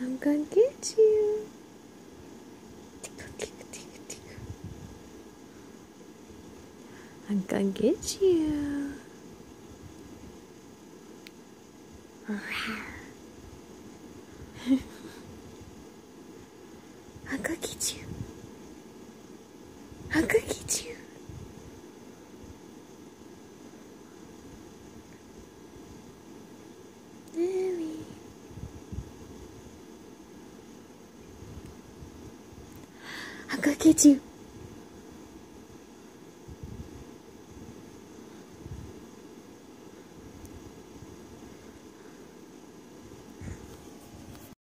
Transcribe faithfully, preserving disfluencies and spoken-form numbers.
I'm gonna get you. Tickle, tickle, tickle, tickle. I'm gonna get you. I'm gonna get you. I'm gonna get you. Lily. I'm gonna get you.